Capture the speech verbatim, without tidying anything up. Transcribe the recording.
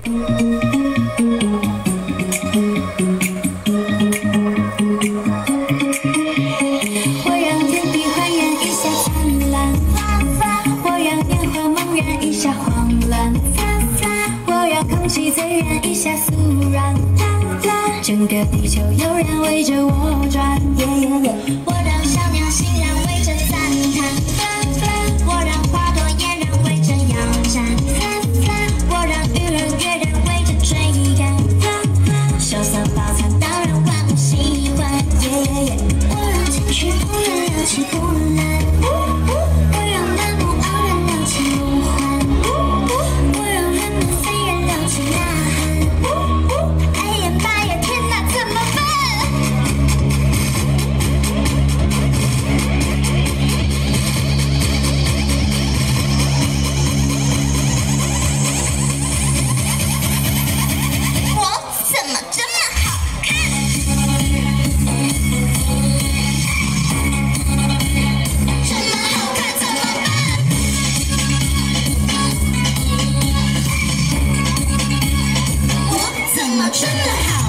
我让天地焕然一下灿烂，我让烟火猛然一下慌乱，我让空气醉然一下肃然，整个地球悠然围着我转。我让小鸟欣然围着赞叹，我让花朵嫣然围着摇篮，我让愚人跃然围着追赶，收藏饱餐当然万物喜欢。我让情绪怦然撩起波澜，我让楠木傲然撩起梦幻，我让人们飞然撩起呐喊。哎呀妈呀，天哪，怎么办？我怎么这么好看？这么好看怎么办？我怎么这么好